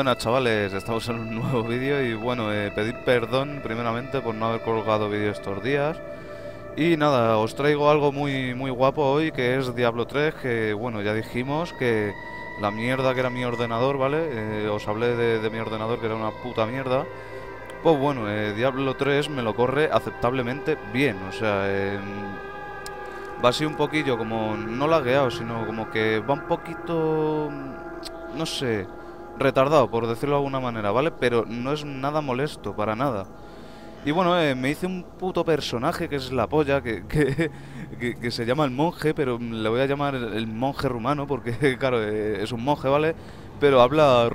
Buenas chavales, estamos en un nuevo vídeo y bueno, pedir perdón primeramente por no haber colgado vídeo estos días. Y nada, os traigo algo muy guapo hoy, que es Diablo 3, que bueno, ya dijimos que la mierda que era mi ordenador, ¿vale? Os hablé de mi ordenador, que era una puta mierda. Pues bueno, Diablo 3 me lo corre aceptablemente bien, o sea, va así un poquillo como, no lagueado, sino como que va un poquito, no sé, retardado, por decirlo de alguna manera, ¿vale? Pero no es nada molesto, para nada. Y bueno, me hice un puto personaje que es la polla, que se llama el monje, pero le voy a llamar el monje rumano, porque claro, es un monje, ¿vale? Pero habla...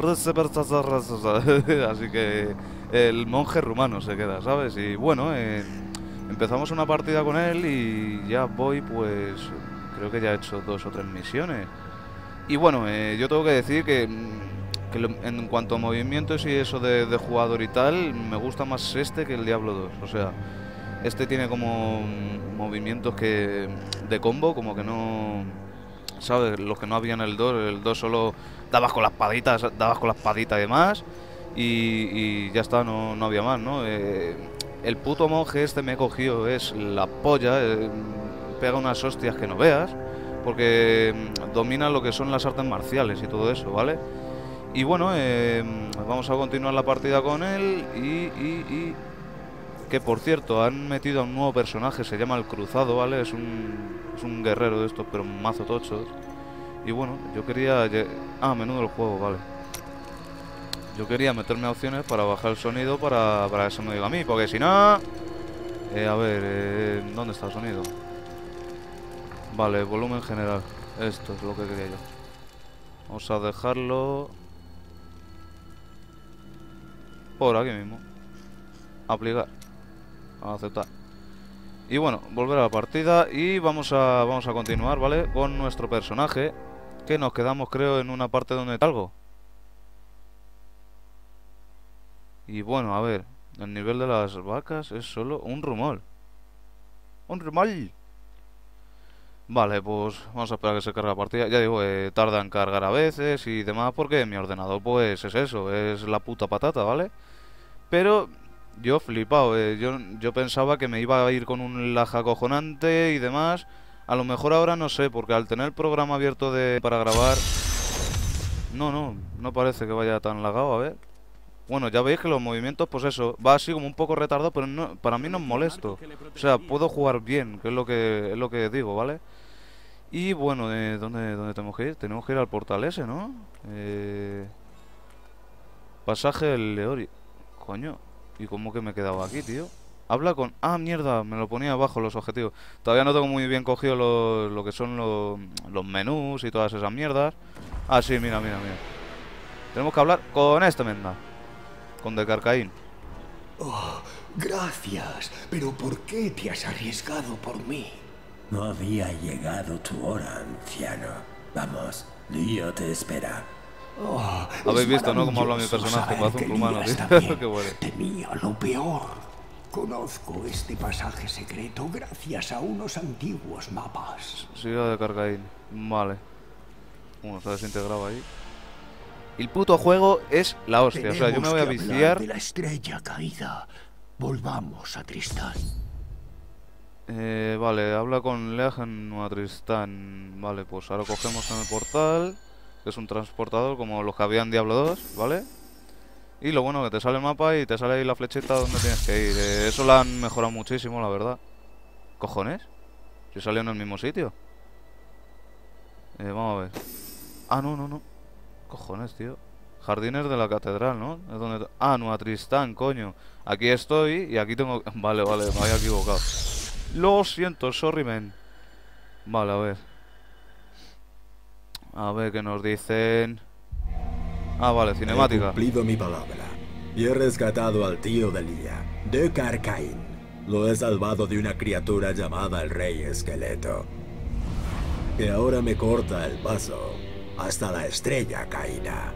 Así que el monje rumano se queda, ¿sabes? Y bueno, empezamos una partida con él y ya voy, pues... Creo que ya he hecho 2 o 3 misiones. Y bueno, yo tengo que decir que en cuanto a movimientos y eso de jugador y tal, me gusta más este que el Diablo 2. O sea, este tiene como movimientos que de combo, como que no... ¿Sabes? Los que no había en el 2 solo dabas con la espadita y demás, y ya está, no había más, ¿no? El puto monje este me he cogido, es la polla, pega unas hostias que no veas, porque domina lo que son las artes marciales y todo eso, ¿vale? Y bueno, vamos a continuar la partida con él y que por cierto, han metido a un nuevo personaje, se llama el Cruzado, ¿vale? Es un guerrero de estos, pero mazo tochos. Y bueno, yo quería... Ah, menudo el juego, vale. Yo quería meterme a opciones para bajar el sonido para que se me diga a mí, porque si no... a ver, ¿dónde está el sonido? Vale, volumen general. Esto es lo que quería yo. Vamos a dejarlo... por aquí mismo. Aplicar. Aceptar. Y bueno, volver a la partida y vamos a continuar, ¿vale? Con nuestro personaje, que nos quedamos, creo, en una parte donde algo. Y bueno, a ver, el nivel de las vacas es solo un rumor. ¡Un rumor! Vale, pues vamos a esperar a que se cargue la partida. Ya digo, tarda en cargar a veces y demás porque mi ordenador pues es eso, es la puta patata, ¿vale? Pero yo flipado, yo pensaba que me iba a ir con un lag acojonante y demás. A lo mejor ahora no sé, porque al tener el programa abierto para grabar... No parece que vaya tan lagado, a ver. Bueno, ya veis que los movimientos, pues eso, va así como un poco retardado, pero para mí no es molesto. O sea, puedo jugar bien, que es lo que digo, ¿vale? Y bueno, ¿dónde tenemos que ir? Tenemos que ir al portal ese, ¿no? Pasaje del Leori. Coño, ¿y cómo que me he quedado aquí, tío? Habla con... Ah, mierda, me lo ponía abajo los objetivos. Todavía no tengo muy bien cogido lo que son los menús y todas esas mierdas. Ah, sí, mira. Tenemos que hablar con este menda. Con De Carcaín. Oh, gracias. Pero ¿por qué te has arriesgado por mí? No había llegado tu hora, anciano. Vamos, Lío te espera. Oh, Habéis es visto, ¿no? Cómo habla mi maravilloso personaje. saber Parece que un plumano, Lía tío. está bien. Qué bueno. Temía lo peor. Conozco este pasaje secreto gracias a unos antiguos mapas. Siga De Carcaín. Vale. Bueno, se ha desintegrado ahí. El puto juego es la hostia. O sea, yo me Tenemos voy a que hablar viciar. de la estrella caída. Volvamos a Tristán. Vale, habla con Leagen o a Tristán. Vale, pues ahora cogemos en el portal, que es un transportador como los que había en Diablo 2, ¿vale? Y lo bueno que te sale el mapa y te sale ahí la flechita donde tienes que ir. Eso lo han mejorado muchísimo, la verdad. ¿Cojones? Si salió en el mismo sitio. Vamos a ver. Ah, no. Cojones, tío. Jardines de la Catedral, ¿no? Es donde... Ah, Nueva Tristán, coño. Aquí estoy y aquí tengo... Vale, me había equivocado. Lo siento, sorry, man. Vale, a ver. A ver qué nos dicen. Ah, vale, He cinemática. cumplido mi palabra y he rescatado al tío de Lía, de Carcaín. Lo he salvado de una criatura llamada el Rey Esqueleto, que ahora me corta el paso hasta la estrella caída.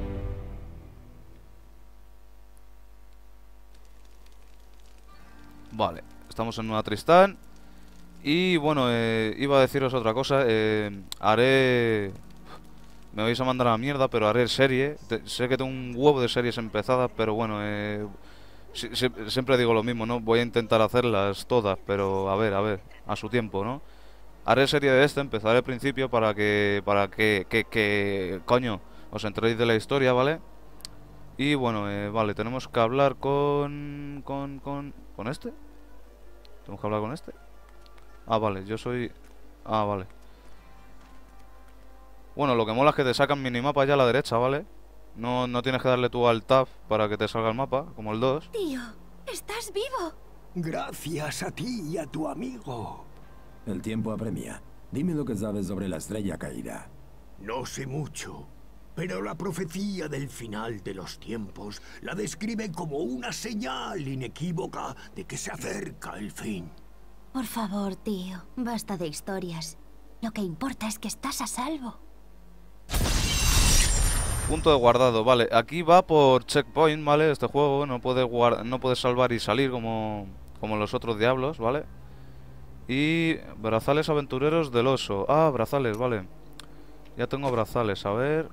Vale, estamos en Nueva Tristán. Y bueno, iba a deciros otra cosa. me vais a mandar a la mierda, pero haré serie. Sé que tengo un huevo de series empezadas, pero bueno, siempre digo lo mismo, ¿no? Voy a intentar hacerlas todas, pero a ver, a su tiempo, ¿no? Haré serie de empezaré al principio para que coño, os enteréis de la historia, ¿vale? Y bueno, vale, tenemos que hablar con este. ¿Tenemos que hablar con este? Ah, vale, yo soy... Ah, vale. Bueno, lo que mola es que te sacan minimapa ya a la derecha, ¿vale? No tienes que darle tú al tab para que te salga el mapa, como el 2. Tío, ¿estás vivo? Gracias a ti y a tu amigo. El tiempo apremia. Dime lo que sabes sobre la estrella caída. No sé mucho, pero la profecía del final de los tiempos la describe como una señal inequívoca de que se acerca el fin. Por favor, tío, basta de historias. Lo que importa es que estás a salvo. Punto de guardado, vale. Aquí va por checkpoint, ¿vale? Este juego no puede salvar y salir como los otros diablos, ¿vale? Y brazales aventureros del oso. Ah, brazales, vale. Ya tengo brazales, a ver...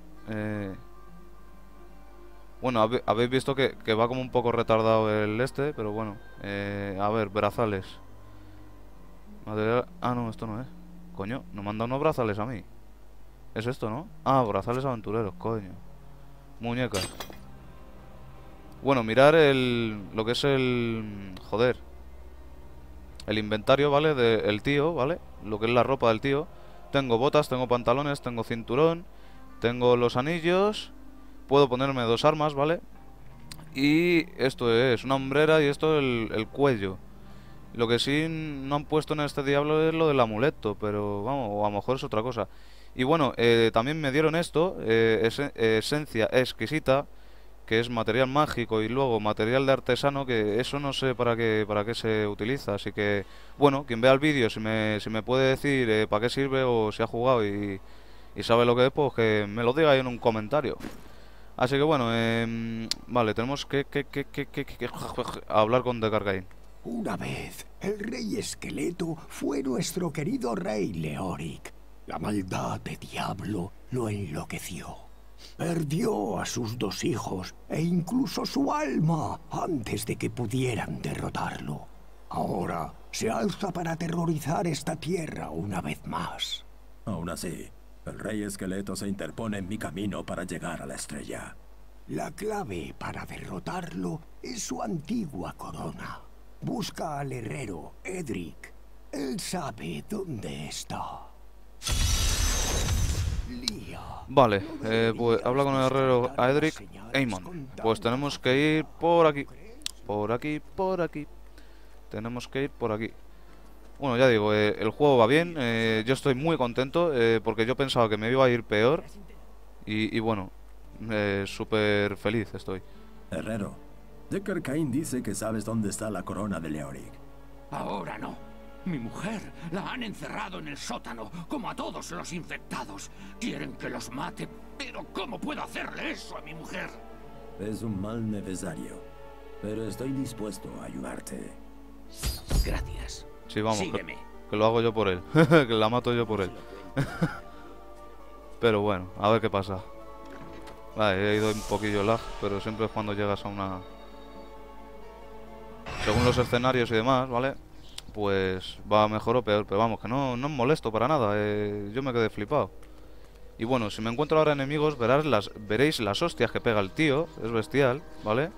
Bueno, habéis visto que va como un poco retardado el pero bueno. A ver, brazales. Material... Ah, no, esto no es. Coño, no me han dado unos brazales a mí. Es esto, ¿no? Ah, brazales aventureros, coño. Muñecas. Bueno, mirar lo que es joder. El inventario, ¿vale? Del tío, ¿vale? Lo que es la ropa del tío. Tengo botas, tengo pantalones, tengo cinturón. Tengo los anillos. Puedo ponerme 2 armas, ¿vale? Y esto es una hombrera y esto el cuello. Lo que sí no han puesto en este diablo es lo del amuleto, pero vamos, o a lo mejor es otra cosa. Y bueno, también me dieron esto, esencia exquisita, que es material mágico, y luego material de artesano, que eso no sé para qué se utiliza. Así que, bueno, quien vea el vídeo, si me puede decir para qué sirve o si ha jugado y sabe lo que es, pues que me lo diga ahí en un comentario. Así que bueno, vale, tenemos que hablar con Dekarkain. Una vez, el rey esqueleto fue nuestro querido rey Leoric. La maldad de Diablo lo enloqueció. Perdió a sus 2 hijos e incluso su alma antes de que pudieran derrotarlo. Ahora se alza para aterrorizar esta tierra una vez más. Aún así, el rey esqueleto se interpone en mi camino para llegar a la estrella. La clave para derrotarlo es su antigua corona. Busca al herrero Edric. Él sabe dónde está. Vale, pues habla con el herrero Edric Aemon. Pues tenemos que ir por aquí. Por aquí. Tenemos que ir por aquí. Bueno, ya digo, el juego va bien. Yo estoy muy contento porque yo pensaba que me iba a ir peor. Y bueno, súper feliz estoy. Herrero, Dekarkain dice que sabes dónde está la corona de Leoric. Ahora no. Mi mujer la han encerrado en el sótano, como a todos los infectados. Quieren que los mate, pero ¿cómo puedo hacerle eso a mi mujer? Es un mal necesario, pero estoy dispuesto a ayudarte. Gracias. Sí, vamos, Sígueme. que lo hago yo por él. Que la mato yo por él. Pero bueno, a ver qué pasa. Vale, he ido un poquillo lag, pero siempre es cuando llegas a una... Según los escenarios y demás, ¿vale? Pues va mejor o peor, pero vamos, que no es molesto para nada. Yo me quedé flipado. Y bueno, si me encuentro ahora enemigos, veréis las hostias que pega el tío. Es bestial, ¿vale?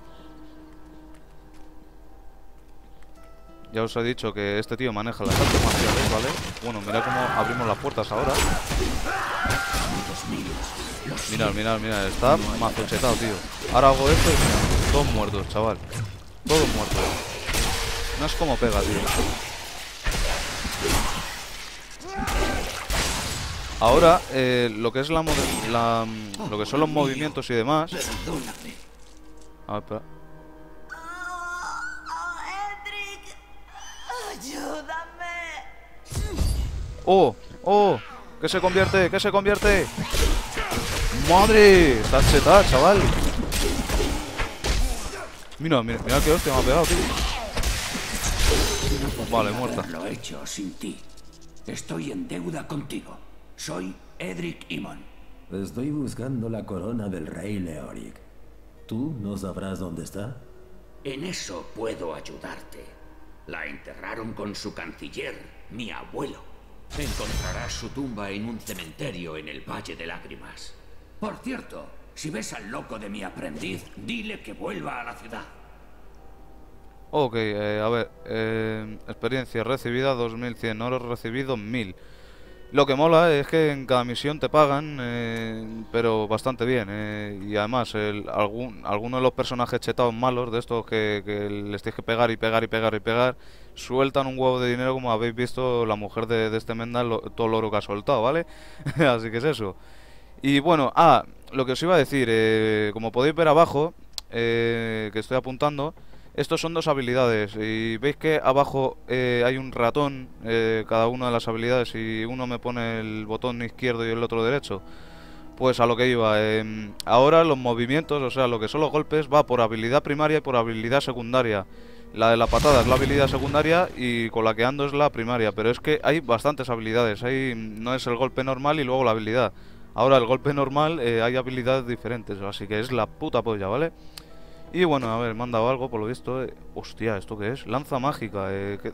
Ya os he dicho que este tío maneja las artes marciales, ¿vale? Bueno, mirad cómo abrimos las puertas ahora. Mirad, está macochetado, tío. Ahora hago esto y mira, todos muertos, chaval. Todos muertos. No es como pega, tío. Ahora, lo que es lo que son los movimientos y demás. A ver, espera. Edric, ayúdame. ¡Oh! ¿Qué se convierte? ¡Madre! Está chetada, chaval. Mira qué hostia me ha pegado, tío. Vale, muerta. Lo he hecho sin ti. Estoy en deuda contigo. Soy Edric Aemon. Estoy buscando la corona del rey Leoric. ¿Tú no sabrás dónde está? En eso puedo ayudarte. La enterraron con su canciller, mi abuelo. Encontrarás su tumba en un cementerio en el Valle de Lágrimas. Por cierto, si ves al loco de mi aprendiz, dile que vuelva a la ciudad. Ok, a ver, experiencia recibida 2100, oro recibido 1000. Lo que mola es que en cada misión te pagan, pero bastante bien. Y además, algunos de los personajes chetados malos, de estos que les tienes que pegar y pegar y pegar y pegar, sueltan un huevo de dinero, como habéis visto la mujer de este Mendal, todo el oro que ha soltado, ¿vale? Así que es eso. Y bueno, lo que os iba a decir, como podéis ver abajo, que estoy apuntando, estos son dos habilidades y veis que abajo hay un ratón, cada una de las habilidades, y uno me pone el botón izquierdo y el otro derecho. Pues a lo que iba, ahora los movimientos, o sea, lo que son los golpes, va por habilidad primaria y por habilidad secundaria. La de la patada es la habilidad secundaria y con la que ando es la primaria, pero es que hay bastantes habilidades, no es el golpe normal y luego la habilidad. Ahora el golpe normal hay habilidades diferentes, así que es la puta polla, ¿vale? Y bueno, a ver, me han dado algo por lo visto. Hostia, ¿esto qué es? Lanza mágica.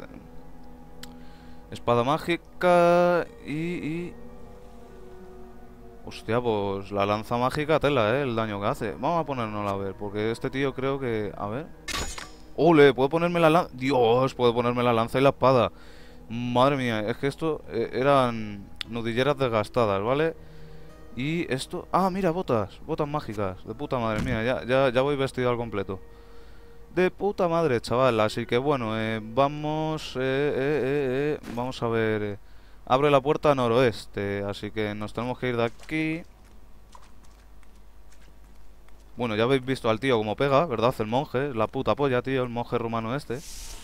Espada mágica y... Hostia, pues la lanza mágica tela, el daño que hace. Vamos a ponérnosla a ver, porque este tío creo que... A ver... ¡Ole! ¿Puedo ponerme la lanza? ¡Dios! Puedo ponerme la lanza y la espada. Madre mía, es que esto eran nudilleras desgastadas, ¿vale? Y esto... Ah, mira, botas. Botas mágicas. De puta madre mía. Ya voy vestido al completo. De puta madre, chaval. Así que bueno, vamos... vamos a ver... abre la puerta noroeste. Así que nos tenemos que ir de aquí. Bueno, ya habéis visto al tío como pega, ¿verdad? El monje. La puta polla, tío. El monje rumano este.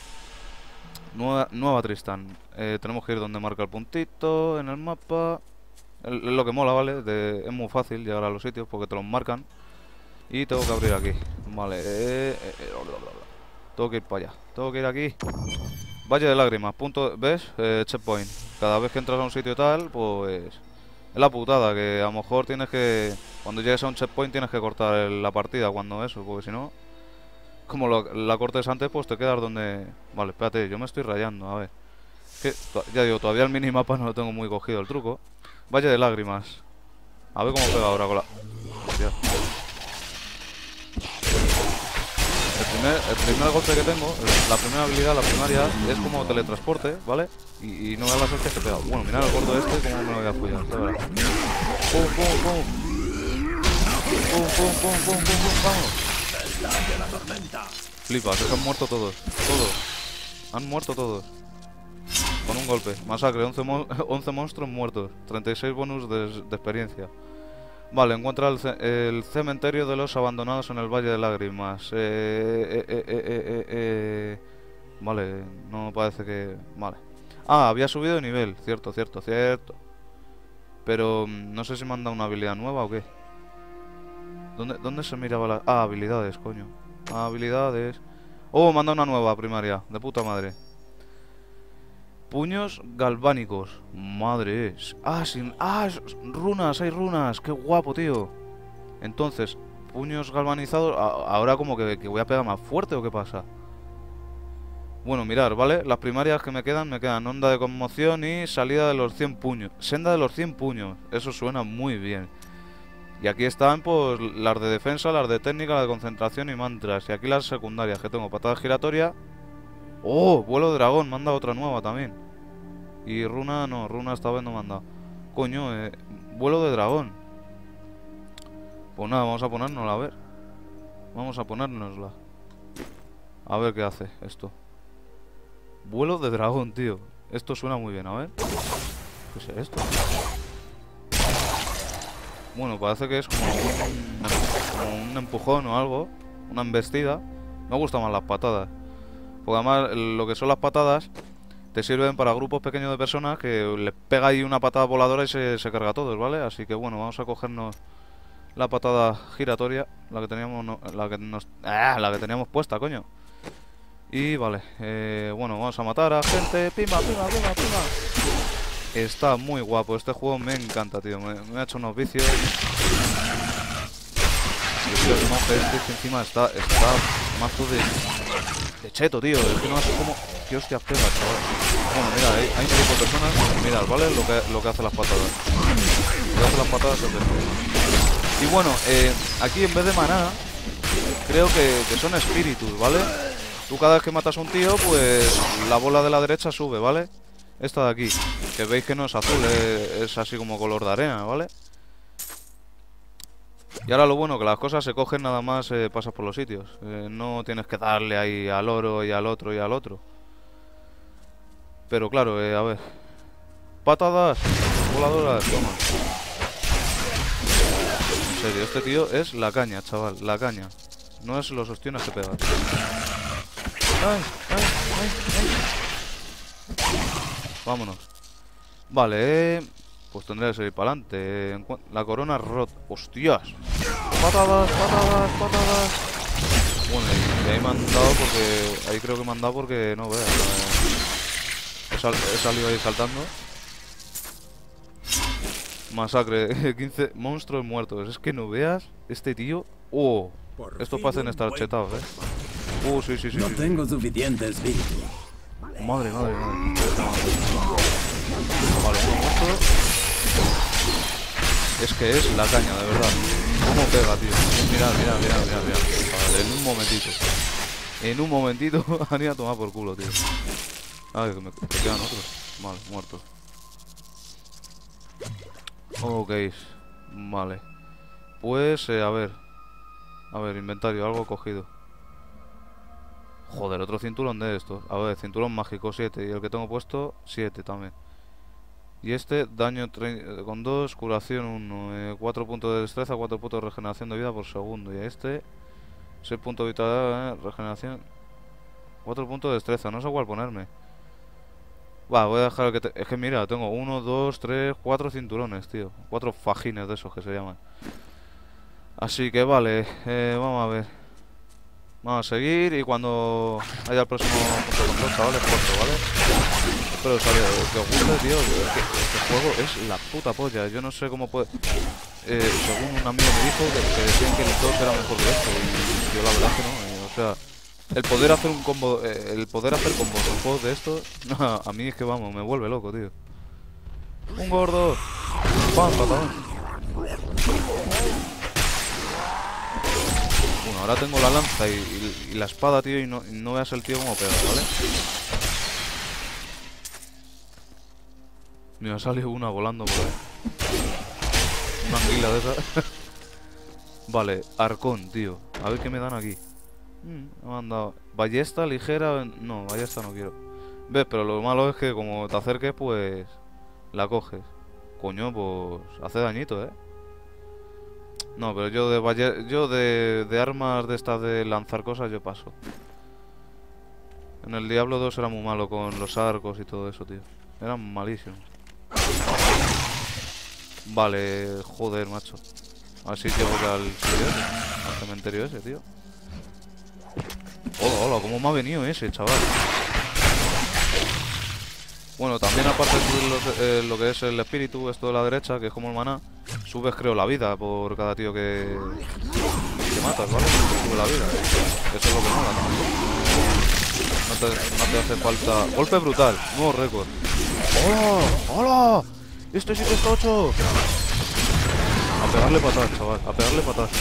Nueva Tristán. Tenemos que ir donde marca el puntito en el mapa. Es lo que mola, ¿vale? Es muy fácil llegar a los sitios porque te los marcan. Y tengo que abrir aquí. Vale. Tengo que ir para allá. Tengo que ir aquí. Valle de Lágrimas. Punto. ¿Ves? Checkpoint. Cada vez que entras a un sitio tal, pues... Es la putada, que a lo mejor tienes que... Cuando llegues a un checkpoint tienes que cortar la partida cuando eso, porque si no... Como la cortes antes, pues te quedas donde... Vale, espérate, yo me estoy rayando, a ver. Que, ya digo, todavía el minimapa no lo tengo muy cogido el truco. Valle de Lágrimas. A ver cómo pega ahora con la... Hostia. El primer golpe que tengo, la primera habilidad, la primaria, es como teletransporte, ¿vale? Y no me da la suerte que pega. Bueno, mirad el gordo este, cómo me lo voy a follar. ¡Pum, pum, pum! ¡Pum, pum, pum, pum, pum, pum! ¡Vamos! Flipas, se han muerto todos. Todos. Han muerto todos. Con un golpe. Masacre, 11 monstruos muertos. 36 bonus de experiencia. Vale, encuentra el cementerio de los abandonados en el Valle de Lágrimas. Vale, no parece que... Vale. Ah, había subido de nivel. Cierto. Pero no sé si me han dado una habilidad nueva o qué. ¿Dónde se miraba la...? Ah, habilidades, coño. Ah, habilidades. Oh, me han dado una nueva primaria. De puta madre. Puños galvánicos. Madre. Runas, hay runas. Qué guapo, tío. Entonces, puños galvanizados. Ahora como que voy a pegar más fuerte o qué pasa. Bueno, mirar, ¿vale? Las primarias que me quedan onda de conmoción y salida de los 100 puños. Senda de los 100 puños. Eso suena muy bien. Y aquí están pues las de defensa, las de técnica, las de concentración y mantras. Y aquí las secundarias que tengo. Patada giratoria. ¡Oh! Vuelo de dragón. Me han dado otra nueva también. Y runa no. Runa esta vez no me han dado. Coño, vuelo de dragón. Pues nada, vamos a ponérnosla a ver. Vamos a ponérnosla. A ver qué hace esto. Vuelo de dragón, tío. Esto suena muy bien, a ver. ¿Qué es esto? Bueno, parece que es como un empujón o algo. Una embestida. Me gustan más las patadas. Porque además lo que son las patadas te sirven para grupos pequeños de personas que les pega ahí una patada voladora y se carga a todos, ¿vale? Así que bueno, vamos a cogernos la patada giratoria, la que teníamos la que teníamos puesta, coño. Y vale, bueno, vamos a matar a gente. Pima. Está muy guapo. Este juego me encanta, tío. Me ha hecho unos vicios. Y tío, el monje este que encima está mazo de cheto, tío. Es que no sé cómo... ¿Qué hostias pega, chaval? Bueno, mira, hay un grupo de personas. Mirad, ¿vale? Lo que hace las patadas. Lo que hace las patadas es esto. Y bueno, aquí en vez de maná, creo que son espíritus, ¿vale? Tú cada vez que matas a un tío, pues la bola de la derecha sube, ¿vale? Esta de aquí, que veis que no es azul, es así como color de arena, ¿vale? Y ahora lo bueno, que las cosas se cogen nada más pasas por los sitios. No tienes que darle ahí al oro y al otro y al otro. Pero claro, a ver. Patadas voladoras, toma. En serio, este tío es la caña, chaval, la caña. No es los ostiones que pega. ¡Ay, ay, ay, ay! Vámonos. Vale, pues tendré que seguir para adelante. La corona rot. ¡Hostias! ¡Patadas, patadas, patadas! Bueno, y ahí me han dado porque... Ahí creo que me han dado porque no veas. He salido ahí saltando. Masacre. 15 monstruos muertos. Es que no veas este tío. ¡Oh! Estos parecen estar chetados, sí, sí, sí. No sí, tengo suficiente espíritu. Madre, madre, madre. Vale, uno muerto. Es que es la caña, de verdad. ¿Cómo pega, tío? Mirad, mirad, mirad, mirad, mirad. Vale, en un momentito. En un momentito han ido a tomar por culo, tío. Ay, que me quedan otros. Vale, muertos. Ok. Vale. Pues, a ver. A ver, inventario, algo cogido. Joder, otro cinturón de estos. A ver, cinturón mágico 7. Y el que tengo puesto, 7 también. Y este, daño con 2, curación 1, 4 puntos de destreza, 4 puntos de regeneración de vida por segundo. Y este, 6 puntos de vitalidad, regeneración, 4 puntos de destreza. No sé cuál ponerme. Va, voy a dejar el que... Es que mira, tengo 1, 2, 3, 4 cinturones, tío. 4 fajines de esos que se llaman. Así que vale, vamos a ver. Vamos a seguir y cuando haya el próximo punto de control, chavales, corto, ¿vale? Espero que os guste, tío. Este juego es la puta polla. Yo no sé cómo puede... según un amigo me dijo que decían que el 2 era mejor que esto. Y yo la verdad que no. O sea, el poder hacer un combo... el poder hacer combos en juegos de estos... a mí es que vamos, me vuelve loco, tío. ¡Un gordo! ¡Pam, patadón! Bueno, ahora tengo la lanza y la espada, tío, y no veas el tío como pega, ¿vale? Me ha salido una volando por ahí. Una anguila de esa. Vale, arcón, tío. A ver qué me dan aquí. Me han dado ballesta ligera. No, ballesta no quiero. ¿Ves? Pero lo malo es que como te acerques, pues la coges. Coño, pues hace dañito, ¿eh? No, pero yo de armas de estas de lanzar cosas yo paso. En el Diablo 2 era muy malo con los arcos y todo eso, tío. Eran malísimos. Vale, joder, macho. A ver si llego ya al cementerio ese, tío. Hola, hola, cómo me ha venido ese, chaval. Bueno, también aparte de subir lo que es el espíritu, esto de la derecha, que es como el maná, subes, creo, la vida por cada tío que matas, ¿vale? Sube la vida. Eso es lo que mola, no te hace falta... Golpe brutal, nuevo récord. ¡Hola! ¡Hola! ¡Este sí que está 8! A pegarle patadas, chaval, a pegarle patadas.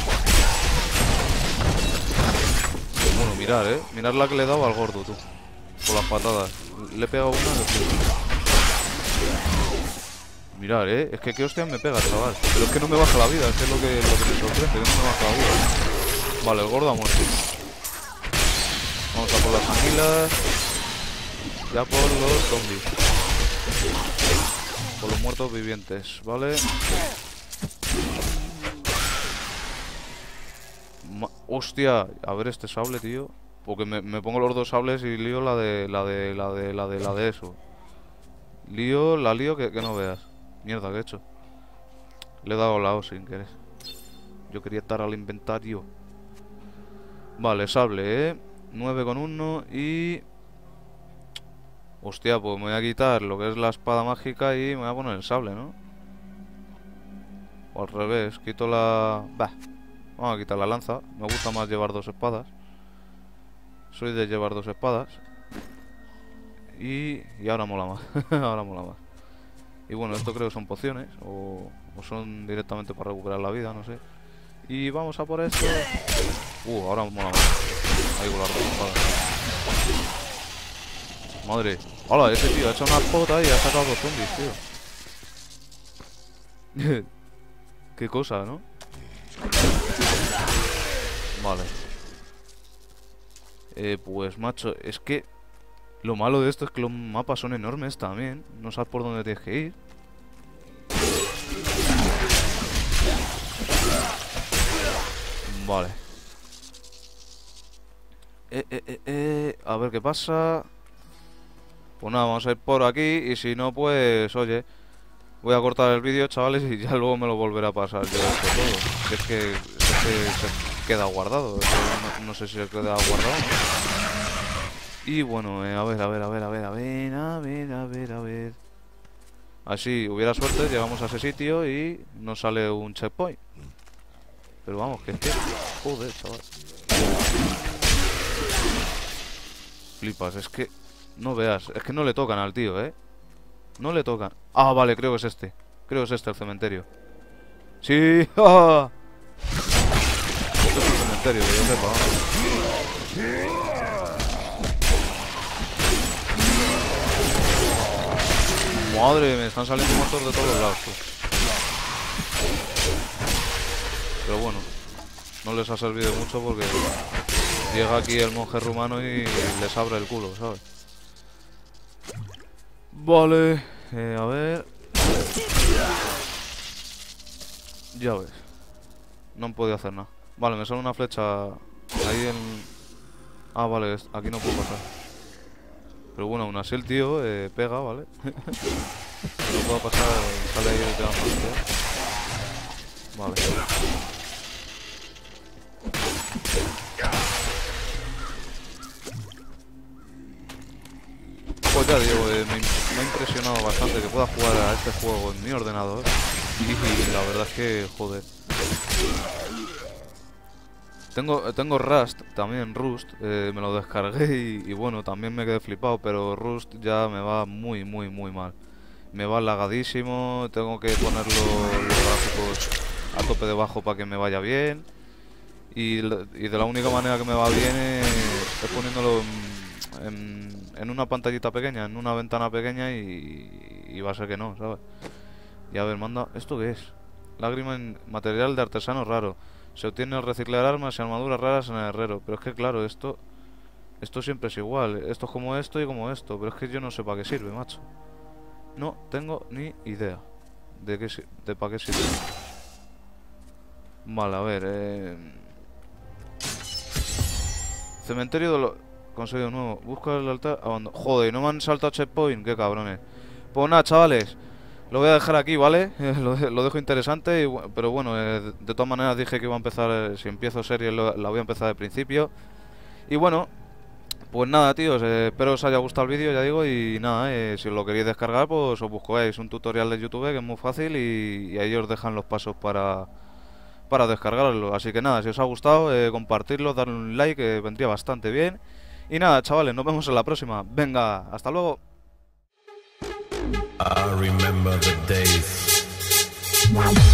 Bueno, mirar, mirar la que le he dado al gordo, tú. Por las patadas. Le he pegado una de... Mirar, es que qué hostias me pega, chaval. Pero es que no me baja la vida, es que es lo que me sorprende, que no me baja la vida. Vale, el gordo ha muerto. Vamos a por las anguilas. Ya por los zombies. Por los muertos vivientes, ¿vale? Hostia, a ver este sable, tío. Porque me pongo los dos sables y lío la de eso. La lío que no veas. Mierda, ¿qué he hecho? Le he dado la O sin querer. Yo quería estar al inventario. Vale, sable, 9 con 1 y... Hostia, pues me voy a quitar lo que es la espada mágica y me voy a poner el sable, ¿no? O al revés, quito la... Bah, vamos a quitar la lanza. Me gusta más llevar dos espadas. Soy de llevar dos espadas. Y ahora mola más. Ahora mola más. Y bueno, esto creo que son pociones. O son directamente para recuperar la vida, no sé. Y vamos a por esto. Ahora mola más. Ahí con las dos espadas. Madre. Hola, ese tío ha hecho una pota y ha sacado dos zombies, tío. Qué cosa, ¿no? Vale. Pues macho, es que lo malo de esto es que los mapas son enormes también. No sabes por dónde tienes que ir. Vale. A ver qué pasa. Pues nada, vamos a ir por aquí. Y si no, pues oye, voy a cortar el vídeo, chavales, y ya luego me lo volveré a pasar yo esto todo. Es que se queda guardado. No sé si se queda guardado, ¿no? Y bueno, a ver. Así, hubiera suerte, llegamos a ese sitio y nos sale un checkpoint. Pero vamos, que es que... Joder, chaval. Flipas, es que... No veas, es que no le tocan al tío, ¿eh? No le tocan. Ah, vale, creo que es este. Creo que es este el cementerio. ¡Sí! ¡Ah! Este es el cementerio, que yo sepa, ¿no? Madre, me están saliendo muertos de todos los lados, pues. Pero bueno, no les ha servido mucho porque llega aquí el monje rumano y les abre el culo, ¿sabes? Vale, a ver. Ya ves. No han podido hacer nada. Vale, me sale una flecha ahí en... Ah, vale, aquí no puedo pasar. Pero bueno, aún así el tío pega, ¿vale? No puedo pasar, sale ahí el tema más. Vale. Pues ya digo, me ha impresionado bastante que pueda jugar a este juego en mi ordenador. Y la verdad es que, joder. Tengo Rust, también Rust, me lo descargué y bueno, también me quedé flipado, pero Rust ya me va muy mal. Me va lagadísimo, tengo que poner los gráficos a tope de bajo para que me vaya bien. Y de la única manera que me va bien es poniéndolo en una pantallita pequeña, en una ventana pequeña y va a ser que no, ¿sabes? Y a ver, manda... ¿Esto qué es? Lágrima en material de artesano raro. Se obtiene al reciclar armas y armaduras raras en el herrero. Pero es que claro, esto siempre es igual. Esto es como esto y como esto. Pero es que yo no sé para qué sirve, macho. No tengo ni idea de para qué sirve. Vale, a ver. Cementerio de los... Conseguido nuevo. Busca el altar. Joder, no me han saltado checkpoint. Qué cabrones. Pues nada, chavales. Lo voy a dejar aquí, ¿vale? Lo dejo interesante, pero bueno, de todas maneras dije que iba a empezar, si empiezo serie la voy a empezar de principio. Y bueno, pues nada, tíos, espero os haya gustado el vídeo, ya digo, y nada, si os lo queréis descargar, pues os buscáis un tutorial de YouTube que es muy fácil y ahí os dejan los pasos para descargarlo. Así que nada, si os ha gustado, compartirlo, darle un like, que vendría bastante bien. Y nada, chavales, nos vemos en la próxima. Venga, hasta luego. I remember the days